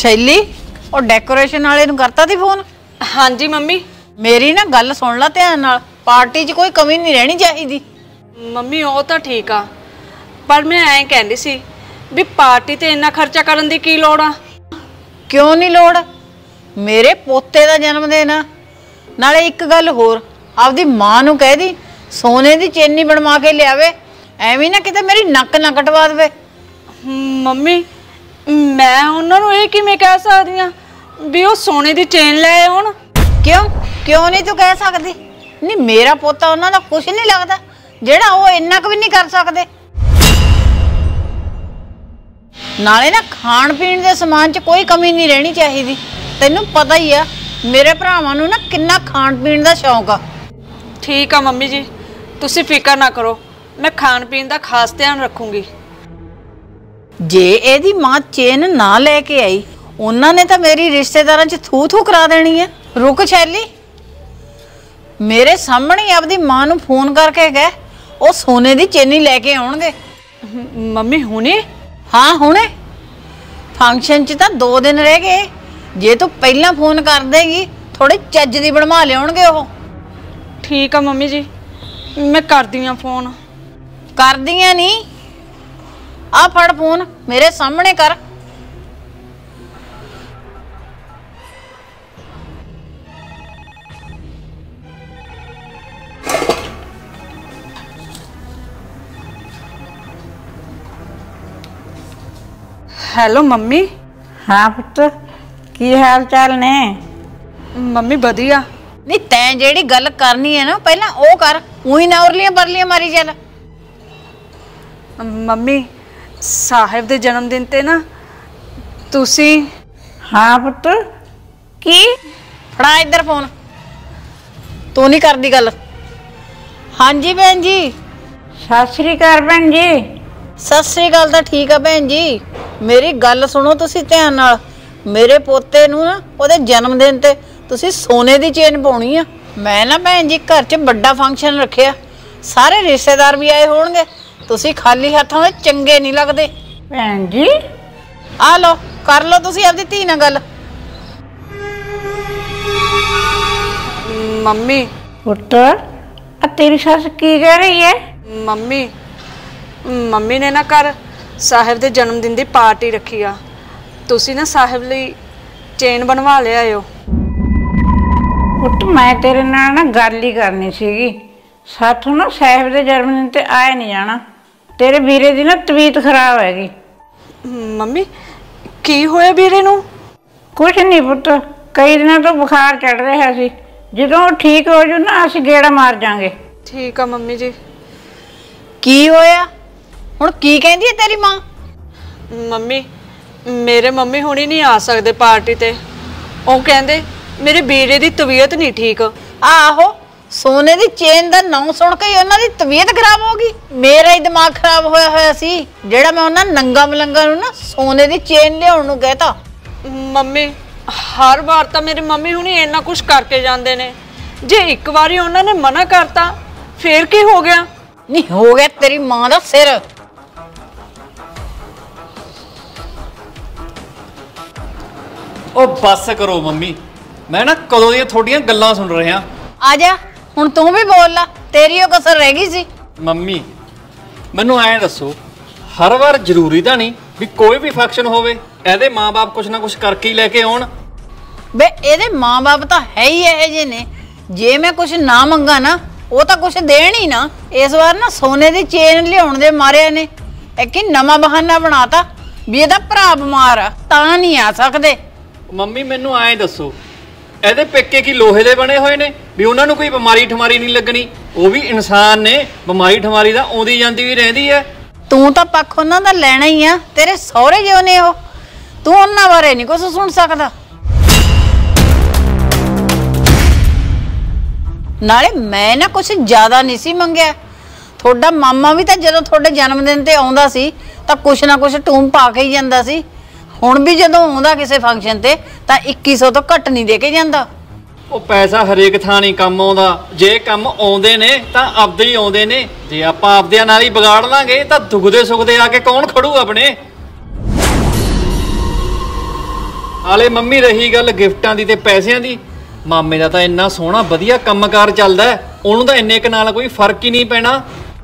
शैली और डेकोरेशन वाले नूं करता ती फोन? हाँ जी मम्मी। मेरी ना गल सुन ला ध्यान नाल, पार्टी 'च कोई कमी नहीं रहनी चाहिए। मम्मी वो तो ठीक आ, पर मैं ऐ कहंदी सी भी पार्टी ते इन्ना खर्चा करन दी की लोड़ आ? क्यों नहीं लोड़? मेरे पोते दा जन्मदिन आ। नाले एक गल होर, आपदी मां नूं कह दी सोने दी चेनी बनवा के लियावे, एवें ना किते मेरी नक ना कटवा देवे। मम्मी मैं उन्होंने ये किवें कह सकदी आ भी वो सोने दी चेन ले आउण? क्यों क्यों नहीं तू कह सकदी? नहीं मेरा पोता उन्हां दा कुछ नहीं लगदा जेड़ा वो इन्ना क भी नहीं कर सकदे। नाले ना खाण पीण दे समान च कोई कमी नहीं रहनी चाहिए। तैनूं पता ही आ मेरे भरावां नूं ना किन्ना खाण पीण दा शौक आ। ठीक आ मम्मी जी, तुसीं फिकर ना करो, मैं खाण पीण दा खास ध्यान रखूंगी। जे एदी मां चेन ना लेके आई उन्हां ने तो मेरी रिश्तेदारां च थू थू करा देनी है। रुक शैली, मेरे सामने आपदी मां नूं फोन करके कह वो सोने दी चेनी लेके आउणगे। मम्मी हुणे? हाँ हुणे। फंक्शन च तां 2 दिन रह गए, जे तू पहला फोन कर देगी थोड़ी चज दी बनवा लियाउणगे ओह। ठीक आ मम्मी जी, मैं कर दी आ फोन। कर दियां नहीं, आ फड़ फोन मेरे सामने कर। Hello mummy. हाँ पुत्र, की हाल चाल ने? मम्मी वधिया। नहीं तैं जेड़ी गल करनी है ना पहला ओ कर, उही ना उरलियां परलियां मारी चल। मम्मी साहिब दे जन्मदिन ते ना तुसी। हाँ पुत्र की? फड़ा इधर फोन, तू नहीं करदी गल। हाँ जी भैन जी। सत श्री अकाल भैन जी। सत श्री अकाल तो ठीक है भैन जी, मेरी गल सुनो तुसी ध्यान नाल। मेरे पोते नूं ना ओहदे जन्मदिन ते तुसी सोने दी चेन पाउणी आ। मैं ना भैन जी घर च बड़ा फंक्शन रखिया, सारे रिश्तेदार भी आए होणगे, तुसी खाली हत्थों चंगे नहीं लगदे। भैन जी आ लो, कर लो तुसी आपदी धी नाल गल। मम्मी। पुत्र तेरी सस की कह रही है? मम्मी मम्मी ने ना घर साहिब दे जन्मदिन दी पार्टी रखी आ, तुसी ना साहिब लई चेन बनवा ले आयो। पुत्र मैं तेरे नाल ना गल ही करनी सीगी, साथों ना साहिब दे जन्मदिन ते आए नहीं जाना, तेरे वीरे दी ना तबीयत खराब हैगी। मम्मी की होया वीरे नूं? कुछ नहीं पुत्र, कई दिनों तो बुखार चढ़ रहा सी, जदों ठीक हो जू ना असीं गेड़ा मार जांगे। ठीक आ मम्मी जी। की होया हुण? की कहंदी है तेरी मां? मम्मी मेरे मम्मी हुणी नहीं आ सकदे पार्टी ते, ओ कहंदे मेरे वीरे दी तबीयत नहीं ठीक। आहो सोने दी चेन दा नाम सुन के उन्हां दी तबीयत खराब हो गई। मेरा ही दिमाग खराब होया होया सी जेड़ा मैं उन्हां नंगा मलंगा नूं ना सोने दी चेन लियाउण नूं कहता। मम्मी हर बार तो मेरी मम्मी हुणी इन्ना कुछ करके जांदे ने, जे एक बारी उन्हां ने मना करता फिर की हो गया? नहीं हो गया तेरी मां दा सिर। ओ बस करो मम्मी, मैं ना कदों दी थोड़ियां गल्लां सुन रहा। आजा हुण तू भी बोल ला, तेरी ओ कसर रह गई सी। मम्मी मैनू ऐ दसो, हर बार जरूरी तो नहीं भी कोई भी फंक्शन होवे एदे माँ बाप कुछ ना कुछ करके ही लेके आउण? बे एदे माँ बाप तो है ही इहे जे ने, जे मैं कुछ ना मंगा ना वो तो कुछ देण ही ना। इस बार ना सोने दी चेन लियाउण दे मारे ने एक ही नवा बहाना बनाता भी एदा भरा बीमार आ तां नहीं आ सकदे। मम्मी मैनू ऐ दसो, एदे पेके की लोहे दे बने हुए ने भी उन्हां नूं कोई बीमारी ठमारी नहीं लगनी? वो भी इंसान ने, बीमारी ठमारी दा आउंदी जांदी भी रहिंदी है। तू तो पक्ष उन्हां दा लैना ही आ, तेरे सहुरे जो ने ओ, तू उन्हां बारे नहीं कुछ सुन सकदा। नाले मैं ना कुछ ज्यादा नहीं सी मंगया, थोड़ा मामा भी तो जदों थोड़े जन्मदिन ते आउंदा सी तां कुछ ना कुछ टूम पा के ही जांदा सी। हुण भी जदों आउंदा किसी फंक्शन ते तां 2100 तो घट नहीं दे के जांदा। ਉਹ ਪੈਸਾ ਹਰੇਕ ਥਾਂ ਨਹੀਂ ਕੰਮ ਆਉਂਦਾ। ਜੇ ਕੰਮ ਆਉਂਦੇ ਨੇ ਤਾਂ ਆਪਦੇ ਹੀ ਆਉਂਦੇ ਨੇ, ਜੇ ਆਪਾਂ ਆਪਦਿਆਂ ਨਾਲ ਹੀ ਵਿਗਾੜ ਲਾਂਗੇ ਤਾਂ ਦੁੱਗਦੇ ਸੁੱਖਦੇ ਆ ਕੇ ਕੌਣ ਖੜੂ ਆਪਣੇ। ਹਾਲੇ ਮੰਮੀ ਰਹੀ ਗੱਲ ਗਿਫਟਾਂ ਦੀ ਤੇ ਪੈਸਿਆਂ ਦੀ, ਮਾਮੇ ਦਾ ਤਾਂ ਇੰਨਾ ਸੋਹਣਾ ਵਧੀਆ ਕੰਮਕਾਰ ਚੱਲਦਾ ਹੈ, ਉਹਨੂੰ ਤਾਂ ਇੰਨੇ ਕੁ ਨਾਲ ਕੋਈ ਫਰਕ ਹੀ ਨਹੀਂ ਪੈਣਾ।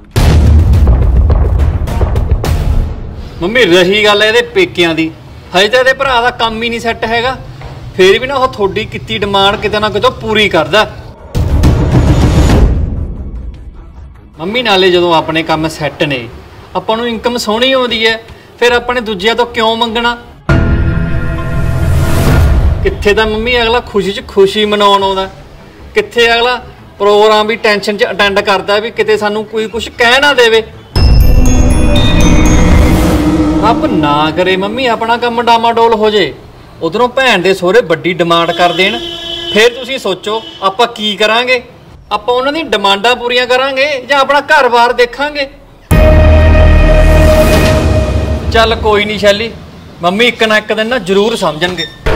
ਮੰਮੀ ਰਹੀ ਗੱਲ ਇਹਦੇ ਪੇਕਿਆਂ ਦੀ, ਹਜੇ ਤਾਂ ਇਹਦੇ ਭਰਾ ਦਾ ਕੰਮ ਹੀ ਨਹੀਂ ਸੈੱਟ ਹੈਗਾ, ਫੇਰ ਵੀ ਨਾ ਉਹ ਤੁਹਾਡੀ ਕੀਤੀ ਡਿਮਾਂਡ ਕਿਤੇ ਨਾ ਕਿਤੇ ਪੂਰੀ ਕਰਦਾ। ਮੰਮੀ ਨਾਲੇ ਜਦੋਂ ਆਪਣੇ ਕੰਮ ਸੈੱਟ ਨੇ, ਆਪਾਂ ਨੂੰ ਇਨਕਮ ਸੋਹਣੀ ਆਉਂਦੀ ਹੈ, ਫਿਰ ਆਪਾਂ ਨੇ ਦੂਜਿਆਂ ਤੋਂ ਕਿਉਂ ਮੰਗਣਾ? ਕਿੱਥੇ ਤਾਂ ਮੰਮੀ ਅਗਲਾ ਖੁਸ਼ੀ 'ਚ ਖੁਸ਼ੀ ਮਨਾਉਣ ਆਉਂਦਾ, ਕਿੱਥੇ ਅਗਲਾ ਪ੍ਰੋਗਰਾਮ ਵੀ ਟੈਨਸ਼ਨ 'ਚ ਅਟੈਂਡ ਕਰਦਾ ਵੀ ਕਿਤੇ ਸਾਨੂੰ ਕੋਈ ਕੁਝ ਕਹਿ ਨਾ ਦੇਵੇ। ਰੱਬ ਨਾ ਕਰੇ ਮੰਮੀ ਆਪਣਾ ਕੰਮ ਡਾਮਾਡੋਲ ਹੋ ਜੇ, ਉਧਰੋਂ ਭੈਣ ਦੇ ਸਹੁਰੇ ਵੱਡੀ ਡਿਮਾਂਡ ਕਰ ਦੇਣ, ਫਿਰ ਤੁਸੀਂ ਸੋਚੋ ਆਪਾਂ ਕੀ ਕਰਾਂਗੇ? ਆਪਾਂ ਉਹਨਾਂ ਦੀ ਡਿਮਾਂਡਾਂ ਪੂਰੀਆਂ ਕਰਾਂਗੇ ਜਾਂ ਆਪਣਾ ਘਰ-ਬਾਰ ਦੇਖਾਂਗੇ? ਚੱਲ ਕੋਈ ਨਹੀਂ ਸ਼ੈਲੀ, ਮੰਮੀ ਇੱਕ ਨਾ ਇੱਕ ਦਿਨ ਨਾ ਜ਼ਰੂਰ ਸਮਝਣਗੇ।